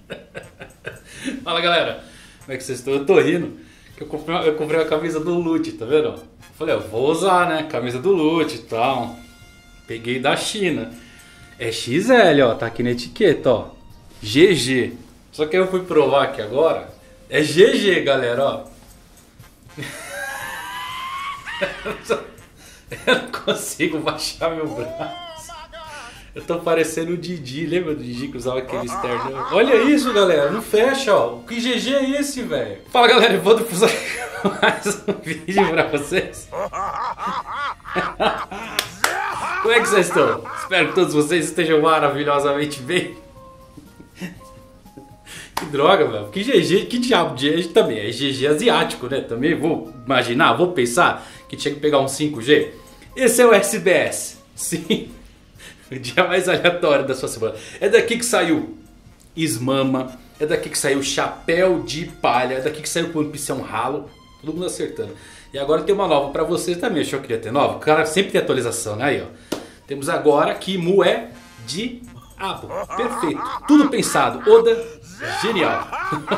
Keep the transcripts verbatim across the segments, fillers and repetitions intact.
Fala galera, como é que vocês estão? Eu tô rindo que eu comprei, uma, eu comprei uma camisa do Lute, tá vendo? Falei, eu vou usar, né? Camisa do Lute e tal. Peguei da China. É X L, ó, tá aqui na etiqueta, ó. G G. Só que eu fui provar aqui agora. É G G, galera, ó. Eu não consigo baixar meu braço. Eu tô parecendo o Didi, lembra do Didi que usava aquele externo? Olha isso, galera, não fecha, ó. Que G G é esse, velho? Fala, galera, eu vou fazer mais um vídeo pra vocês. Como é que vocês estão? Espero que todos vocês estejam maravilhosamente bem. Que droga, velho. Que G G, que diabo de G G também? É G G asiático, né? Também vou imaginar, vou pensar que tinha que pegar um cinco G. Esse é o S B S. Sim. O dia mais aleatório da sua semana. É daqui que saiu Ismama. É daqui que saiu Chapéu de Palha. É daqui que saiu Pão Ralo. Todo mundo acertando. E agora tem uma nova pra vocês também. Achou que queria ter nova? O cara sempre tem atualização, né? Aí, ó. Temos agora que Mué de Abo. Perfeito. Tudo pensado. Oda, genial.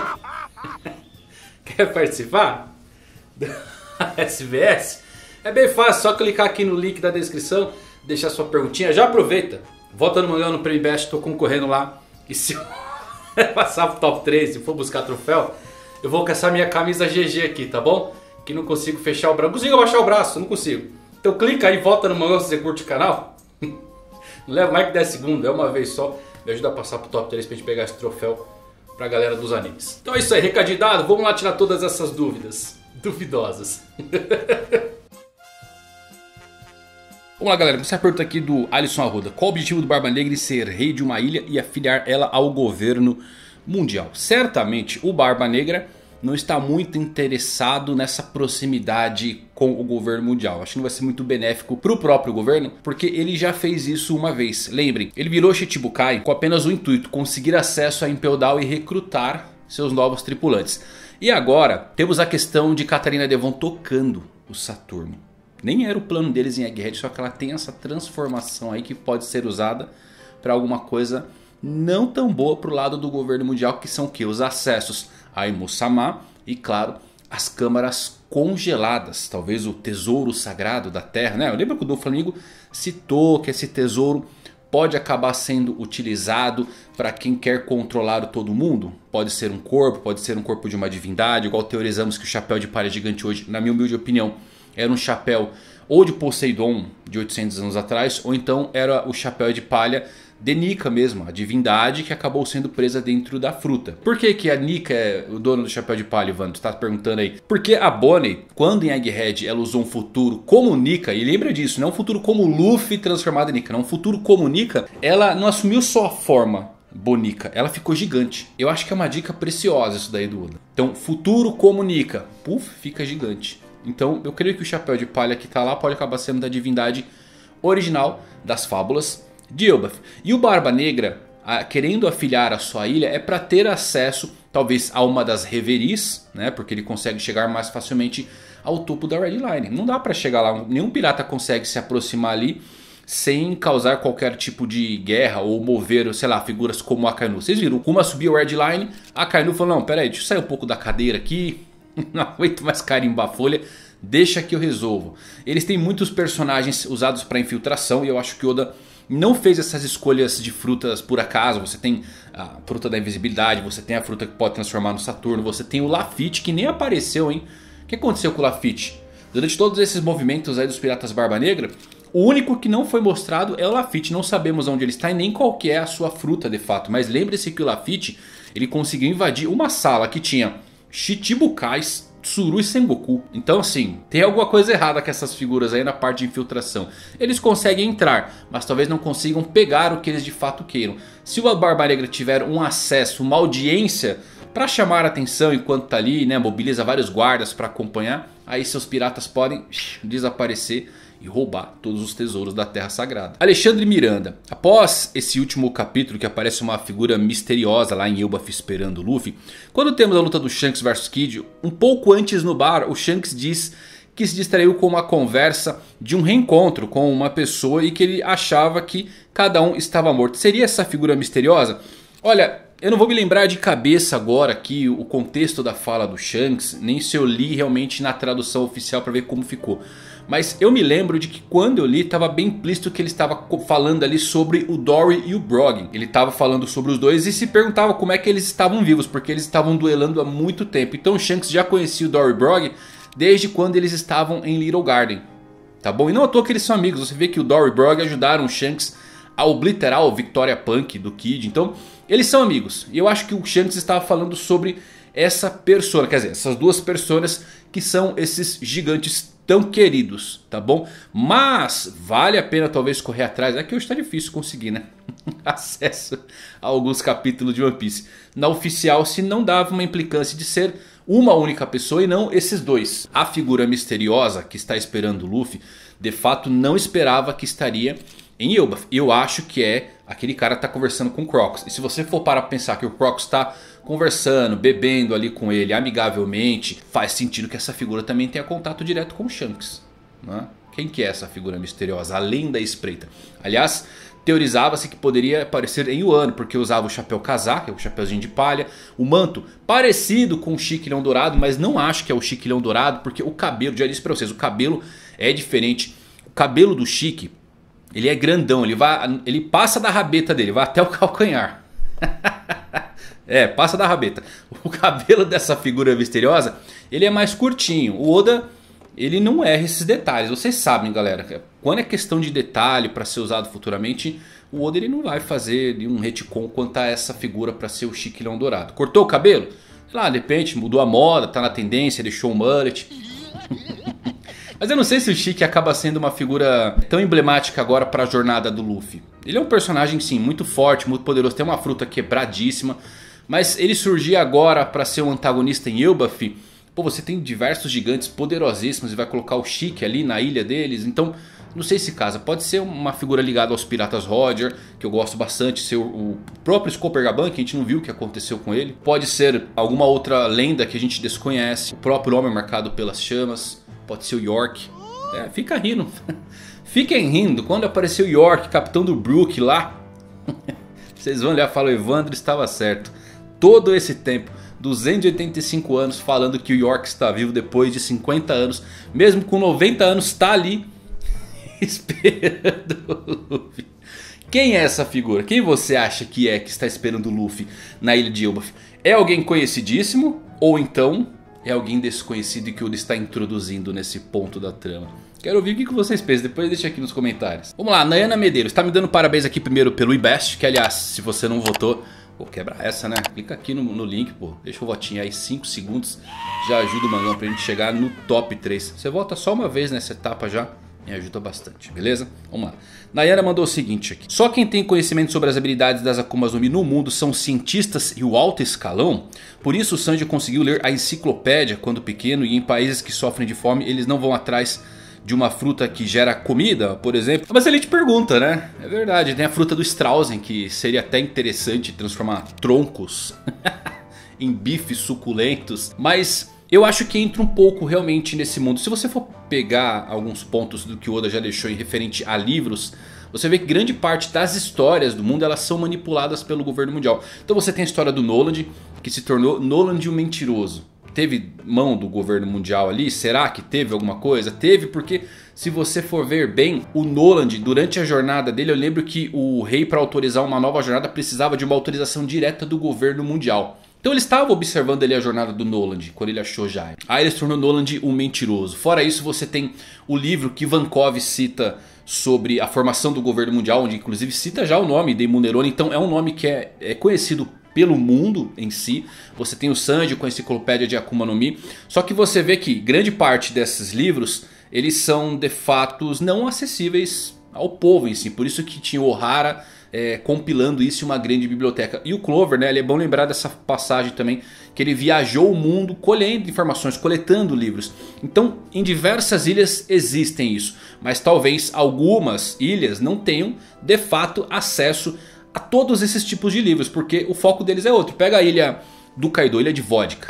Quer participar da S B S? É bem fácil. Só clicar aqui no link da descrição. Deixar sua perguntinha. Já aproveita. Volta no Mangá no Prêmio Best. Estou concorrendo lá. E se eu passar pro top três e for buscar troféu, eu vou caçar minha camisa G G aqui, tá bom? Que não consigo fechar o braço. Não consigo abaixar o braço. Não consigo. Então clica aí. Volta no Mangá se você curte o canal. Não leva mais que dez segundos, é uma vez só. Me ajuda a passar pro top três pra gente pegar esse troféu pra galera dos animes. Então é isso aí, recadinho dado. Vamos lá tirar todas essas dúvidas duvidosas. Vamos lá, galera, essa pergunta aqui do Alisson Arruda. Qual o objetivo do Barba Negra em ser rei de uma ilha e afiliar ela ao governo mundial? Certamente o Barba Negra não está muito interessado nessa proximidade com o governo mundial. Acho que não vai ser muito benéfico para o próprio governo, porque ele já fez isso uma vez. Lembrem, ele virou Shichibukai com apenas o intuito, conseguir acesso a Impel Down e recrutar seus novos tripulantes. E agora temos a questão de Catarina Devon tocando o Saturno. Nem era o plano deles em Egghead, só que ela tem essa transformação aí que pode ser usada para alguma coisa não tão boa para o lado do governo mundial, que são o que? Os acessos a Imo-sama e, claro, as câmaras congeladas. Talvez o tesouro sagrado da Terra, né? Eu lembro que o Doflamingo citou que esse tesouro pode acabar sendo utilizado para quem quer controlar todo mundo. Pode ser um corpo, pode ser um corpo de uma divindade. Igual teorizamos que o chapéu de palha gigante hoje, na minha humilde opinião, era um chapéu ou de Poseidon de oitocentos anos atrás, ou então era o chapéu de palha de Nika mesmo, a divindade que acabou sendo presa dentro da fruta. Por que que a Nika é o dono do chapéu de palha, Ivan? Tu tá perguntando aí. Porque a Bonnie, quando em Egghead ela usou um futuro como Nika, e lembra disso, não é um futuro como Luffy transformado em Nika, não, um futuro como Nika, ela não assumiu só a forma bonica, ela ficou gigante. Eu acho que é uma dica preciosa isso daí do Oda. Então, futuro como Nika, puf, fica gigante. Então eu creio que o chapéu de palha que tá lá pode acabar sendo da divindade original das fábulas de Elbaf. E o Barba Negra, querendo afiliar a sua ilha, é para ter acesso talvez a uma das reveries, né? Porque ele consegue chegar mais facilmente ao topo da Red Line. Não dá para chegar lá, nenhum pirata consegue se aproximar ali sem causar qualquer tipo de guerra ou mover, sei lá, figuras como a Akainu. Vocês viram, Kuma subiu a Red Line, a Akainu falou, não, pera aí, deixa eu sair um pouco da cadeira aqui. Não aguento mais carimbar a folha. Deixa que eu resolvo. Eles têm muitos personagens usados para infiltração. E eu acho que Oda não fez essas escolhas de frutas por acaso. Você tem a fruta da invisibilidade. Você tem a fruta que pode transformar no Saturno. Você tem o Lafitte, que nem apareceu, hein? O que aconteceu com o Lafitte? Durante todos esses movimentos aí dos Piratas Barba Negra, o único que não foi mostrado é o Lafitte. Não sabemos onde ele está e nem qual que é a sua fruta de fato. Mas lembre-se que o Lafitte, ele conseguiu invadir uma sala que tinha Chichibukais, Tsuru e Sengoku. Então assim, tem alguma coisa errada com essas figuras aí na parte de infiltração. Eles conseguem entrar, mas talvez não consigam pegar o que eles de fato queiram. Se o Barba Negra tiver um acesso, uma audiência para chamar a atenção enquanto tá ali, né, mobiliza vários guardas para acompanhar, aí seus piratas podem desaparecer e roubar todos os tesouros da Terra Sagrada. Alexandre Miranda. Após esse último capítulo que aparece uma figura misteriosa lá em Elbaf esperando o Luffy, quando temos a luta do Shanks versus Kid, um pouco antes no bar, o Shanks diz que se distraiu com uma conversa de um reencontro com uma pessoa e que ele achava que cada um estava morto. Seria essa figura misteriosa? Olha, Eu não vou me lembrar de cabeça agora aqui o contexto da fala do Shanks, nem se eu li realmente na tradução oficial para ver como ficou. Mas eu me lembro de que quando eu li estava bem implícito que ele estava falando ali sobre o Dory e o Brog. Ele estava falando sobre os dois e se perguntava como é que eles estavam vivos, porque eles estavam duelando há muito tempo. Então o Shanks já conhecia o Dory e o Brog desde quando eles estavam em Little Garden. Tá bom? E não à toa que eles são amigos. Você vê que o Dory e o Brog ajudaram o Shanks a obliterar o Victoria Punk do Kid. Então eles são amigos. E eu acho que o Shanks estava falando sobre essa persona. Quer dizer, essas duas personas que são esses gigantes tão queridos, tá bom? Mas vale a pena talvez correr atrás. É que hoje tá difícil conseguir, né? Acesso a alguns capítulos de One Piece. Na oficial se não dava uma implicância de ser uma única pessoa e não esses dois. A figura misteriosa que está esperando o Luffy, de fato não esperava que estaria em Elbaf. Eu acho que é aquele cara que está conversando com o Crocus. E se você for para pensar que o Crocus está conversando, bebendo ali com ele amigavelmente, faz sentido que essa figura também tenha contato direto com o Shanks, né? Quem que é essa figura misteriosa, além da espreita? Aliás, teorizava-se que poderia aparecer em Wano, porque usava o chapéu casaca, o chapéuzinho de palha, o manto parecido com o Chique Leão Dourado, mas não acho que é o Chique Leão Dourado, porque o cabelo, já disse pra vocês, o cabelo é diferente. O cabelo do Chique, ele é grandão, ele, vai, ele passa da rabeta dele, vai até o calcanhar. É, passa da rabeta. O cabelo dessa figura misteriosa, ele é mais curtinho. O Oda, ele não erra esses detalhes. Vocês sabem, galera, quando é questão de detalhe para ser usado futuramente, o Oda ele não vai fazer um retcon quanto a essa figura para ser o Chique Leão Dourado. Cortou o cabelo? Sei lá, de repente mudou a moda, tá na tendência, deixou o mullet. Mas eu não sei se o Chique acaba sendo uma figura tão emblemática agora para a jornada do Luffy. Ele é um personagem sim, muito forte, muito poderoso, tem uma fruta quebradíssima. Mas ele surgir agora para ser um antagonista em Elbaf, pô, você tem diversos gigantes poderosíssimos e vai colocar o Chique ali na ilha deles. Então não sei se casa, pode ser uma figura ligada aos Piratas Roger, que eu gosto bastante, ser o próprio Scopergaban, que a gente não viu o que aconteceu com ele. Pode ser alguma outra lenda que a gente desconhece, o próprio Homem Marcado pelas Chamas, pode ser o York. É, fica rindo, fiquem rindo, quando apareceu o York, capitão do Brook lá, vocês vão olhar e falar, o Evandro estava certo. Todo esse tempo, duzentos e oitenta e cinco anos, falando que o York está vivo depois de cinquenta anos. Mesmo com noventa anos, está ali esperando o Luffy. Quem é essa figura? Quem você acha que é que está esperando o Luffy na ilha de Elbaf? É alguém conhecidíssimo? Ou então é alguém desconhecido que o está introduzindo nesse ponto da trama? Quero ouvir o que vocês pensam, depois deixa aqui nos comentários. Vamos lá, Nayana Medeiros está me dando parabéns aqui primeiro pelo IBEST, que aliás, se você não votou... Pô, quebra essa, né? Clica aqui no, no link, pô. Deixa o votinho aí, cinco segundos. Já ajuda o Mangão pra gente chegar no top três. Você vota só uma vez nessa etapa já. Me ajuda bastante, beleza? Vamos lá. Nayana mandou o seguinte aqui. Só quem tem conhecimento sobre as habilidades das Akumas no Mi no mundo são cientistas e o alto escalão? Por isso o Sanji conseguiu ler a enciclopédia quando pequeno. E em países que sofrem de fome eles não vão atrás de uma fruta que gera comida, por exemplo. Mas ele te pergunta, né? É verdade, tem a fruta do Straussen, que seria até interessante transformar troncos em bifes suculentos. Mas eu acho que entra um pouco realmente nesse mundo. Se você for pegar alguns pontos do que o Oda já deixou em referente a livros, você vê que grande parte das histórias do mundo elas são manipuladas pelo governo mundial. Então você tem a história do Noland, que se tornou Noland o Mentiroso. Teve mão do governo mundial ali? Será que teve alguma coisa? Teve, porque se você for ver bem, o Noland, durante a jornada dele, eu lembro que o rei, para autorizar uma nova jornada, precisava de uma autorização direta do governo mundial. Então ele estava observando ali a jornada do Noland, quando ele achou Jai. Aí ele se tornou Noland o Mentiroso. Fora isso, você tem o livro que Vankov cita sobre a formação do governo mundial, onde inclusive cita já o nome de Munerone. Então é um nome que é, é conhecido pelo mundo em si. Você tem o Sanji com a enciclopédia de Akuma no Mi. Só que você vê que grande parte desses livros, eles são de fato não acessíveis ao povo em si. Por isso que tinha o Ohara é, compilando isso em uma grande biblioteca. E o Clover, né, ele é bom lembrar dessa passagem também, que ele viajou o mundo colhendo informações, coletando livros. Então em diversas ilhas existem isso. Mas talvez algumas ilhas não tenham de fato acesso a todos esses tipos de livros, porque o foco deles é outro. Pega a ilha do Kaido, ilha de vodka.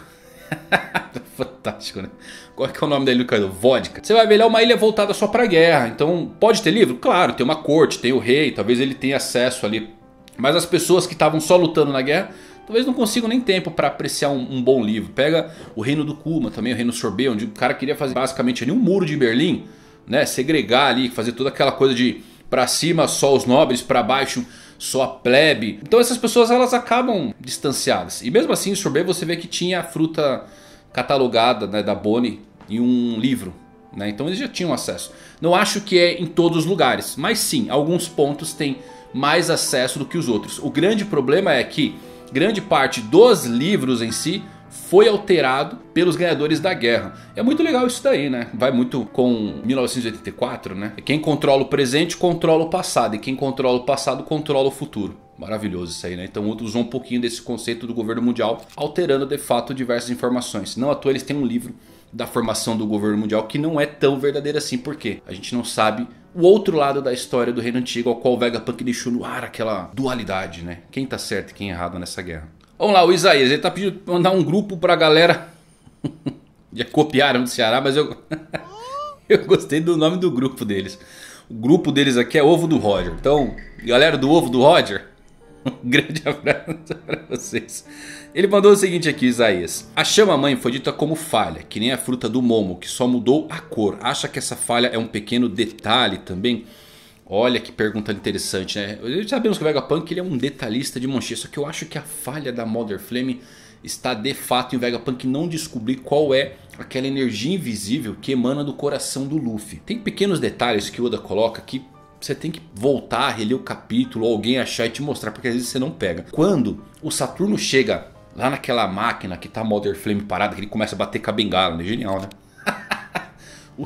Fantástico, né? Qual é, que é o nome da ilha do Kaido? Vodka. Você vai ver lá uma ilha voltada só pra guerra. Então pode ter livro? Claro, tem uma corte, tem o rei, talvez ele tenha acesso ali. Mas as pessoas que estavam só lutando na guerra talvez não consigam nem tempo para apreciar um, um bom livro. Pega o Reino do Kuma também, o Reino Sorbet, onde o cara queria fazer basicamente ali um muro de Berlim, né? Segregar ali, fazer toda aquela coisa de pra cima só os nobres, pra baixo só a plebe. Então essas pessoas elas acabam distanciadas. E mesmo assim em Sorbet você vê que tinha a fruta catalogada, né, da Bonnie em um livro, né? Então eles já tinham acesso. Não acho que é em todos os lugares, mas sim, alguns pontos têm mais acesso do que os outros. O grande problema é que grande parte dos livros em si foi alterado pelos ganhadores da guerra. É muito legal isso daí, né? Vai muito com mil novecentos e oitenta e quatro, né? Quem controla o presente controla o passado, e quem controla o passado controla o futuro. Maravilhoso isso aí, né? Então usou um pouquinho desse conceito do governo mundial, alterando de fato diversas informações. Não à toa eles têm um livro da formação do governo mundial que não é tão verdadeiro assim. Por quê? A gente não sabe o outro lado da história do reino antigo, ao qual o Vegapunk deixou no ar aquela dualidade, né? Quem tá certo e quem errado nessa guerra. Vamos lá, o Isaías, ele tá pedindo pra mandar um grupo pra galera. Já copiaram do Ceará, mas eu... eu gostei do nome do grupo deles. O grupo deles aqui é Ovo do Roger. Então, galera do Ovo do Roger, um grande abraço pra vocês. Ele mandou o seguinte aqui, Isaías. A chama-mãe foi dita como falha, que nem a fruta do Momo, que só mudou a cor. Acha que essa falha é um pequeno detalhe também? Olha que pergunta interessante, né? Sabemos que o Vegapunk ele é um detalhista de monchê, só que eu acho que a falha da Mother Flame está de fato em o Vegapunk não descobrir qual é aquela energia invisível que emana do coração do Luffy. Tem pequenos detalhes que o Oda coloca que você tem que voltar, reler o capítulo, ou alguém achar e te mostrar, porque às vezes você não pega. Quando o Saturno chega lá naquela máquina que tá a Mother Flame parada, que ele começa a bater com a bengala, né? Genial, né? o...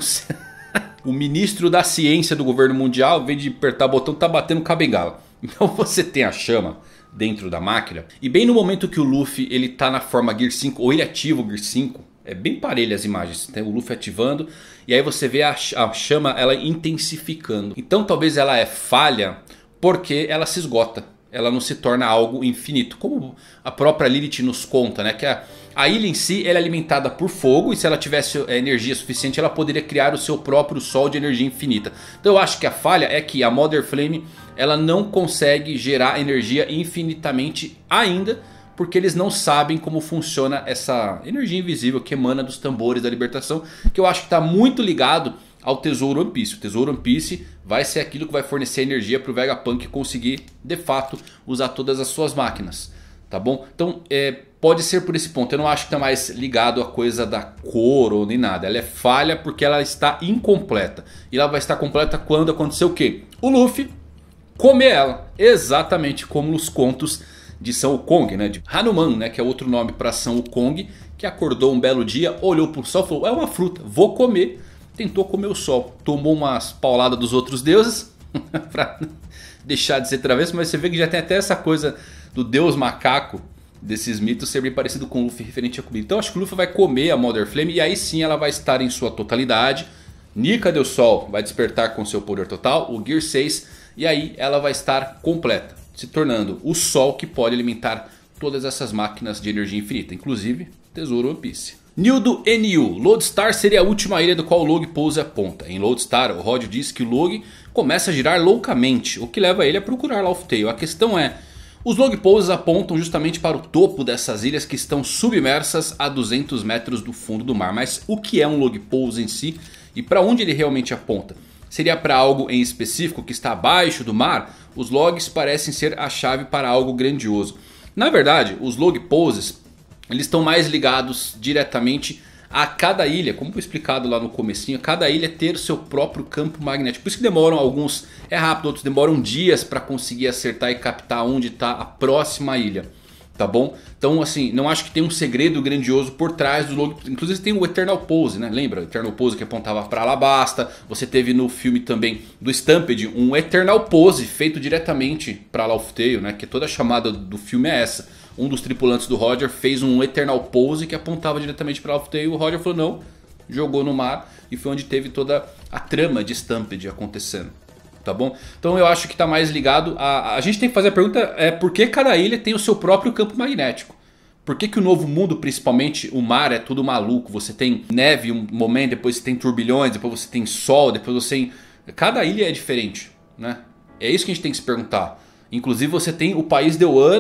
O ministro da ciência do governo mundial, em vez de apertar o botão, tá batendo com a bengala. Então você tem a chama dentro da máquina. E bem no momento que o Luffy ele tá na forma Gear cinco, ou ele ativa o Gear cinco. É bem parelho as imagens. Tem o Luffy ativando. E aí você vê a, a chama ela intensificando. Então talvez ela é falha porque ela se esgota. Ela não se torna algo infinito. Como a própria Lilith nos conta, né? Que a, a ilha em si ela é alimentada por fogo. E se ela tivesse energia suficiente, ela poderia criar o seu próprio sol de energia infinita. Então eu acho que a falha é que a Mother Flame ela não consegue gerar energia infinitamente ainda. Porque eles não sabem como funciona essa energia invisível que emana dos tambores da libertação. Que eu acho que está muito ligado ao Tesouro One Piece. O Tesouro One Piece vai ser aquilo que vai fornecer energia para o Vegapunk conseguir de fato usar todas as suas máquinas. Tá bom? Então é, pode ser por esse ponto. Eu não acho que está mais ligado a coisa da cor ou nem nada. Ela é falha porque ela está incompleta. E ela vai estar completa quando acontecer o quê? O Luffy comer ela. Exatamente como nos contos de São Wukong, né? De Hanuman, né? Que é outro nome para São Wukong. Que acordou um belo dia, olhou para o sol e falou: é uma fruta, vou comer. Tentou comer o sol, tomou umas pauladas dos outros deuses pra deixar de ser travesso. Mas você vê que já tem até essa coisa do deus macaco desses mitos ser bem parecido com o Luffy referente a comida. Então acho que o Luffy vai comer a Mother Flame e aí sim ela vai estar em sua totalidade. Nika do Sol vai despertar com seu poder total, o Gear seis, e aí ela vai estar completa, se tornando o Sol que pode alimentar todas essas máquinas de energia infinita, inclusive Tesouro One Piece. Nildo N U. Lodestar seria a última ilha do qual o Log Pose aponta. Em Lodestar, o Rod diz que o Log começa a girar loucamente, o que leva ele a procurar Laugh Tale. A questão é, os Log Poses apontam justamente para o topo dessas ilhas que estão submersas a duzentos metros do fundo do mar. Mas o que é um Log Pose em si e para onde ele realmente aponta? Seria para algo em específico que está abaixo do mar? Os logs parecem ser a chave para algo grandioso. Na verdade, os Log Poses eles estão mais ligados diretamente a cada ilha, como foi explicado lá no comecinho, cada ilha ter seu próprio campo magnético. Por isso que demoram alguns, é rápido, outros demoram dias para conseguir acertar e captar onde está a próxima ilha. Tá bom? Então assim, não acho que tem um segredo grandioso por trás do Log. Inclusive tem o Eternal Pose, né? Lembra? O Eternal Pose que apontava para Alabasta. Você teve no filme também do Stampede um Eternal Pose feito diretamente para Laugh Tale, né? Que toda a chamada do filme é essa. Um dos tripulantes do Roger fez um Eternal Pose que apontava diretamente para Laugh Tale. O Roger falou não, jogou no mar e foi onde teve toda a trama de Stampede acontecendo. Tá bom? Então eu acho que está mais ligado a... A gente tem que fazer a pergunta é por que cada ilha tem o seu próprio campo magnético? Por que que o Novo Mundo, principalmente o mar, é tudo maluco? Você tem neve um momento, depois você tem turbilhões, depois você tem sol, depois você tem... Cada ilha é diferente, né? É isso que a gente tem que se perguntar. Inclusive você tem o país de Wano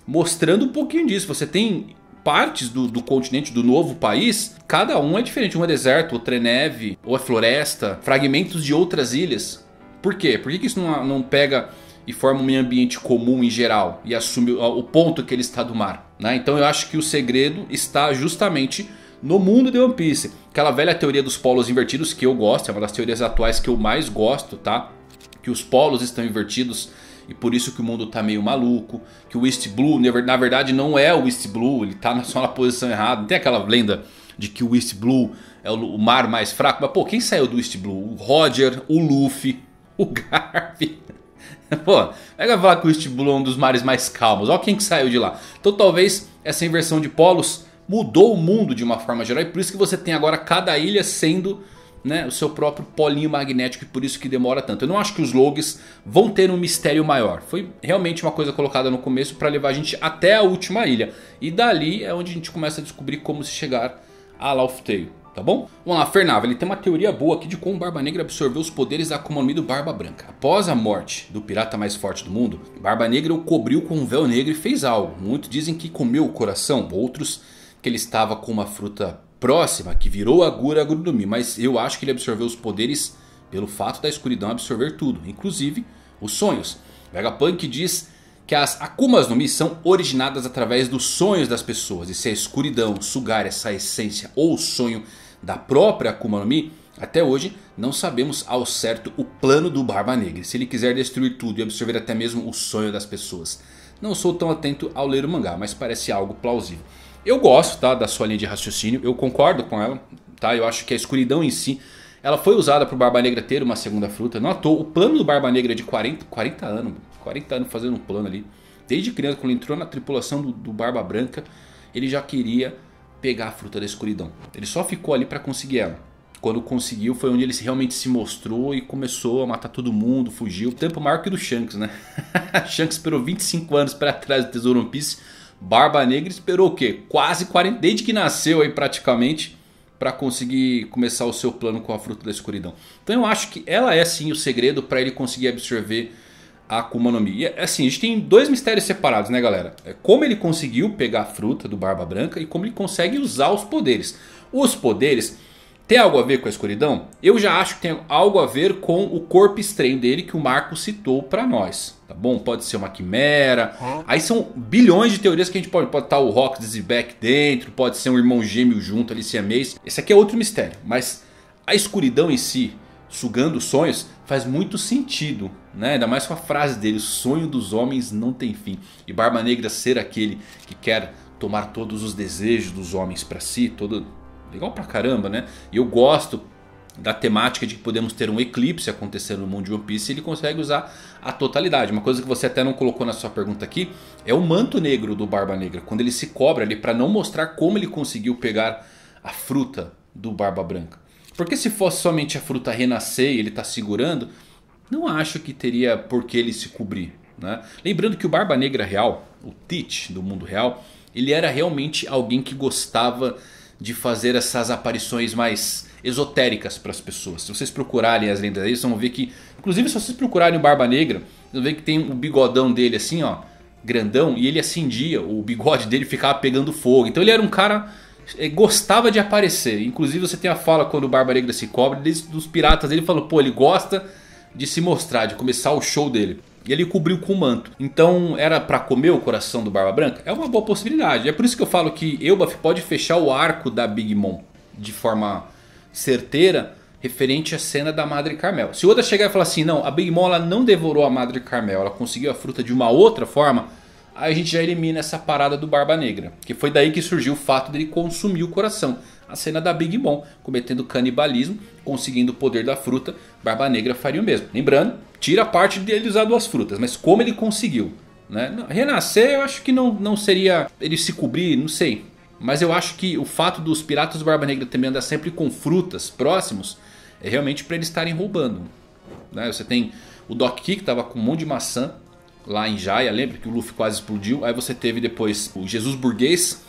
mostrando um pouquinho disso. Você tem partes do, do continente, do novo país, cada um é diferente. Um é deserto, outro é neve, ou é floresta, fragmentos de outras ilhas. Por quê? Por que, que isso não, não pega e forma um meio ambiente comum em geral e assume o, o ponto que ele está do mar, né? Então eu acho que o segredo está justamente no mundo de One Piece. Aquela velha teoria dos polos invertidos que eu gosto, é uma das teorias atuais que eu mais gosto, tá? Que os polos estão invertidos e por isso que o mundo tá meio maluco. Que o East Blue na verdade não é o East Blue, ele tá só na posição errada. Não tem aquela lenda de que o East Blue é o mar mais fraco. Mas pô, quem saiu do East Blue? O Roger, o Luffy, o Garp. Pô, pega falar que o East Blue é um dos mares mais calmos. Olha quem que saiu de lá. Então talvez essa inversão de polos mudou o mundo de uma forma geral. E por isso que você tem agora cada ilha sendo, né, o seu próprio polinho magnético. E por isso que demora tanto. Eu não acho que os logs vão ter um mistério maior. Foi realmente uma coisa colocada no começo para levar a gente até a última ilha. E dali é onde a gente começa a descobrir como se chegar a Laugh Tale. Tá bom? Vamos lá, Fernava, ele tem uma teoria boa aqui de como o Barba Negra absorveu os poderes da Akuma no Mi do Barba Branca. Após a morte do pirata mais forte do mundo, Barba Negra o cobriu com um véu negro e fez algo. Muitos dizem que comeu o coração, outros que ele estava com uma fruta próxima que virou a Gura Gura no Mi. Mas eu acho que ele absorveu os poderes pelo fato da escuridão absorver tudo, inclusive os sonhos. Vegapunk diz que as Akumas no Mi são originadas através dos sonhos das pessoas. E se a escuridão sugar essa essência ou o sonho da própria Akuma no Mi, até hoje não sabemos ao certo o plano do Barba Negra. Se ele quiser destruir tudo e absorver até mesmo o sonho das pessoas. Não sou tão atento ao ler o mangá, mas parece algo plausível. Eu gosto, tá, da sua linha de raciocínio, eu concordo com ela, tá? Eu acho que a escuridão em si, ela foi usada para o Barba Negra ter uma segunda fruta. Não à toa, o plano do Barba Negra é de quarenta, quarenta anos, quarenta anos fazendo um plano ali. Desde criança, quando ele entrou na tripulação do, do Barba Branca, ele já queria pegar a fruta da escuridão. Ele só ficou ali para conseguir ela. Quando conseguiu foi onde ele realmente se mostrou e começou a matar todo mundo, fugiu. Tempo maior que o do Shanks, né? Shanks esperou vinte e cinco anos para trás do Tesouro One Piece. Barba Negra esperou o quê? Quase quarenta, desde que nasceu aí praticamente, para conseguir começar o seu plano com a fruta da escuridão. Então eu acho que ela é sim o segredo para ele conseguir absorver a Akuma no Mi. E assim, a gente tem dois mistérios separados, né, galera? É como ele conseguiu pegar a fruta do Barba Branca e como ele consegue usar os poderes. Os poderes tem algo a ver com a escuridão? Eu já acho que tem algo a ver com o corpo estranho dele que o Marco citou pra nós. Tá bom? Pode ser uma quimera. Aí são bilhões de teorias que a gente pode. Pode estar o Rock Zebek dentro. Pode ser um irmão gêmeo junto ali, siamês. Esse aqui é outro mistério. Mas a escuridão em si, sugando os sonhos, faz muito sentido, né? Ainda mais com a frase dele: o sonho dos homens não tem fim. E Barba Negra ser aquele que quer tomar todos os desejos dos homens pra si. Todo... Legal pra caramba, né? E eu gosto da temática de que podemos ter um eclipse acontecendo no mundo de One Piece. E ele consegue usar a totalidade. Uma coisa que você até não colocou na sua pergunta aqui é o manto negro do Barba Negra. Quando ele se cobre ali para não mostrar como ele conseguiu pegar a fruta do Barba Branca. Porque se fosse somente a fruta renascer e ele tá segurando, não acho que teria por que ele se cobrir, né? Lembrando que o Barba Negra real, o Teach do mundo real, ele era realmente alguém que gostava de fazer essas aparições mais esotéricas para as pessoas. Se vocês procurarem as lendas aí, vocês vão ver que, inclusive se vocês procurarem o Barba Negra, vocês vão ver que tem o bigodão dele assim, ó, grandão, e ele acendia, o bigode dele ficava pegando fogo. Então ele era um cara, gostava de aparecer. Inclusive você tem a fala quando o Barba Negra se cobre, dos piratas, ele falou, pô, ele gosta de se mostrar, de começar o show dele. E ele cobriu com o manto. Então era pra comer o coração do Barba Branca? É uma boa possibilidade. É por isso que eu falo que Elbaf pode fechar o arco da Big Mom de forma certeira, referente à cena da Madre Carmel. Se o Oda chegar e falar assim, não, a Big Mom ela não devorou a Madre Carmel, ela conseguiu a fruta de uma outra forma, aí a gente já elimina essa parada do Barba Negra. Que foi daí que surgiu o fato dele consumir o coração. A cena da Big Mom cometendo canibalismo, conseguindo o poder da fruta, Barba Negra faria o mesmo. Lembrando, tira a parte dele usar duas frutas, mas como ele conseguiu, né? Renascer eu acho que não, não seria ele se cobrir, não sei. Mas eu acho que o fato dos piratas do Barba Negra também andar sempre com frutas próximos é realmente para eles estarem roubando, né? Você tem o Doc Key que estava com um monte de maçã lá em Jaya, lembra que o Luffy quase explodiu. Aí você teve depois o Jesus Burguês.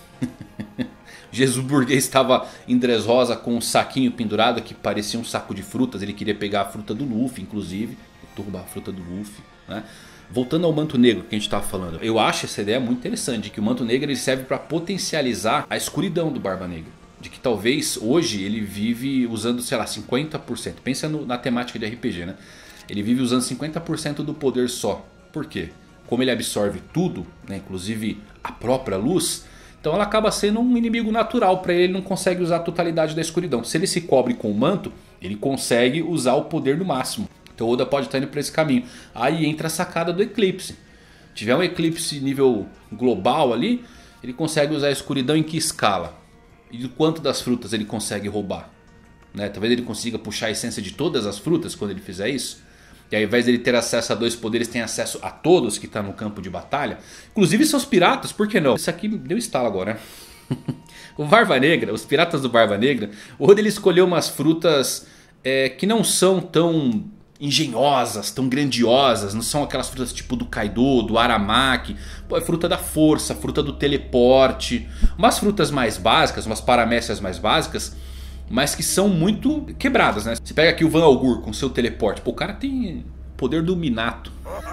Jesus Burguês estava em Dressrosa com um saquinho pendurado que parecia um saco de frutas. Ele queria pegar a fruta do Luffy, inclusive turbar a fruta do Luffy, né? Voltando ao manto negro que a gente estava falando. Eu acho essa ideia muito interessante. Que o manto negro ele serve para potencializar a escuridão do Barba Negra. De que talvez hoje ele vive usando, sei lá, cinquenta por cento. Pensa no, na temática de R P G, né? Ele vive usando cinquenta por cento do poder só. Por quê? Como ele absorve tudo, né? Inclusive a própria luz. Então ela acaba sendo um inimigo natural para ele. Ele não consegue usar a totalidade da escuridão. Se ele se cobre com o manto, ele consegue usar o poder no máximo. Então o Oda pode estar indo para esse caminho. Aí entra a sacada do eclipse. Se tiver um eclipse nível global ali, ele consegue usar a escuridão em que escala? E de quanto das frutas ele consegue roubar? Né? Talvez ele consiga puxar a essência de todas as frutas quando ele fizer isso. E ao invés dele ter acesso a dois poderes, tem acesso a todos que estão no campo de batalha. Inclusive seus piratas, por que não? Isso aqui deu estalo agora, né? O Barba Negra, os piratas do Barba Negra, o Oda ele escolheu umas frutas é, que não são tão engenhosas, tão grandiosas. Não são aquelas frutas tipo do Kaido, do Aramaki. Pô, é fruta da força, fruta do teleporte. Umas frutas mais básicas, umas paramécias mais básicas, mas que são muito quebradas, né? Você pega aqui o Van Algur com seu teleporte. Pô, o cara tem poder do Minato.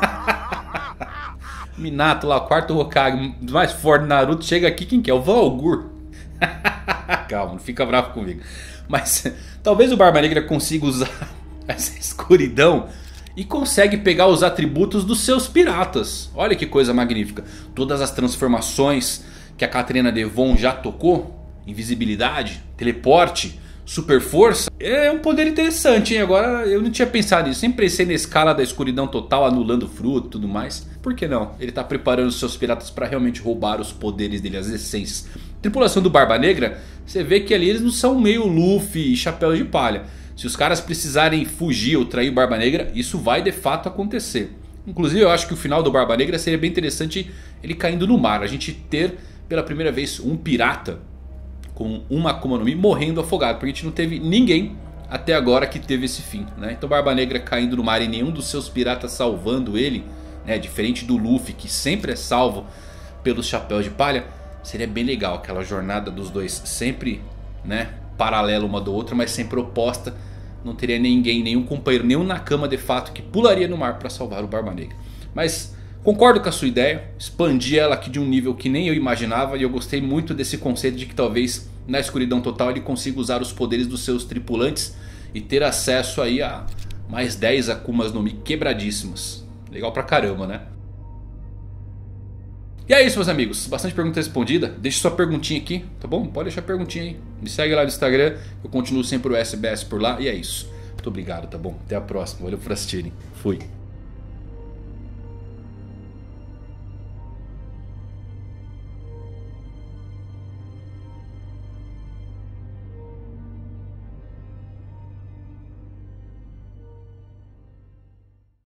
Minato lá, o quarto Hokage mais forte do Naruto. Chega aqui, quem que é? O Van Algur. Calma, não fica bravo comigo. Mas talvez o Barba Negra consiga usar essa escuridão e consegue pegar os atributos dos seus piratas. Olha que coisa magnífica. Todas as transformações que a Catarina Devon já tocou. Invisibilidade, teleporte, super força. É um poder interessante, hein? Agora eu não tinha pensado nisso. Sempre pensei na escala da escuridão total, anulando fruto e tudo mais. Por que não? Ele está preparando os seus piratas para realmente roubar os poderes dele, as essências. Tripulação do Barba Negra, você vê que ali eles não são meio Luffy e chapéu de palha. Se os caras precisarem fugir ou trair o Barba Negra, isso vai de fato acontecer. Inclusive eu acho que o final do Barba Negra seria bem interessante ele caindo no mar. A gente ter pela primeira vez um pirata com uma Akuma no Mi morrendo afogado. Porque a gente não teve ninguém até agora que teve esse fim, né? Então Barba Negra caindo no mar e nenhum dos seus piratas salvando ele, né? Diferente do Luffy que sempre é salvo pelos chapéus de palha. Seria bem legal aquela jornada dos dois sempre, né, paralela uma da outra, mas sempre oposta. Não teria ninguém, nenhum companheiro, nenhum Nakama de fato que pularia no mar para salvar o Barba Negra. Mas concordo com a sua ideia, expandi ela aqui de um nível que nem eu imaginava. E eu gostei muito desse conceito de que talvez na escuridão total ele consiga usar os poderes dos seus tripulantes e ter acesso aí a mais dez Akumas no Mi quebradíssimas. Legal pra caramba, né? E é isso, meus amigos, bastante pergunta respondida. Deixe sua perguntinha aqui, tá bom? Pode deixar a perguntinha aí. Me segue lá no Instagram, eu continuo sempre o S B S por lá. E é isso, muito obrigado, tá bom? Até a próxima, valeu por assistirem, fui.